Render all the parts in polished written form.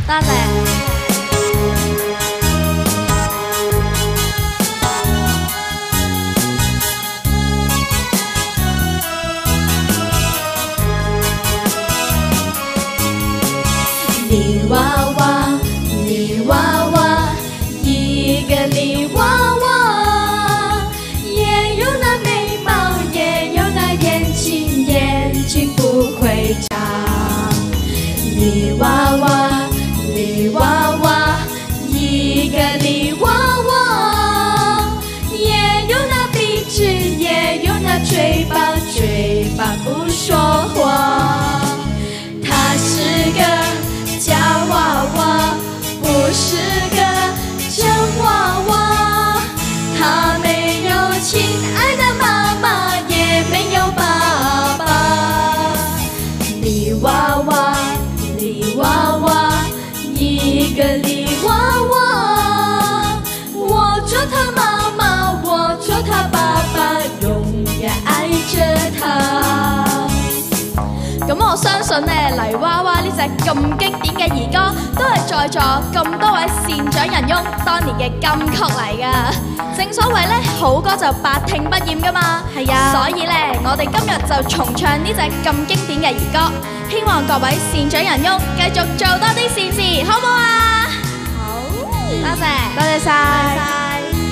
多謝。 泥娃娃，泥娃娃，一个泥娃娃，也有那眉毛，也有那眼睛，眼睛不会眨。泥娃娃，泥娃娃，一个泥娃娃，也有那鼻子，也有那嘴巴，嘴巴不说话。它是个假娃娃，不是个真娃娃。他没有亲爱的妈妈，也没有爸爸。泥娃娃，泥娃娃，一个泥娃娃。我做他妈妈，我做他爸爸，永遠愛着他。咁我相信咧，泥娃娃呢隻咁經典嘅兒歌，都係在座咁多位善長人翁當年嘅金曲嚟噶。正所謂咧，好歌就百聽不厭噶嘛。係啊，所以咧，我哋今日就重唱呢隻咁經典嘅兒歌，希望各位善長人翁繼續做多啲善事，好唔好啊？好，多謝，多謝晒。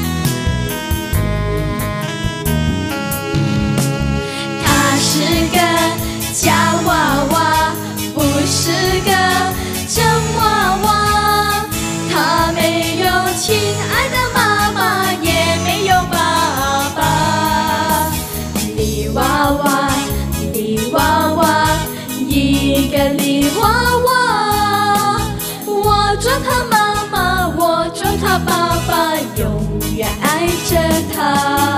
他是個假娃娃，不是個真娃娃。他沒有親愛的媽媽，也沒有爸爸。泥娃娃，泥娃娃，一個泥娃娃。我做他媽媽，我做他爸爸，永遠愛着他。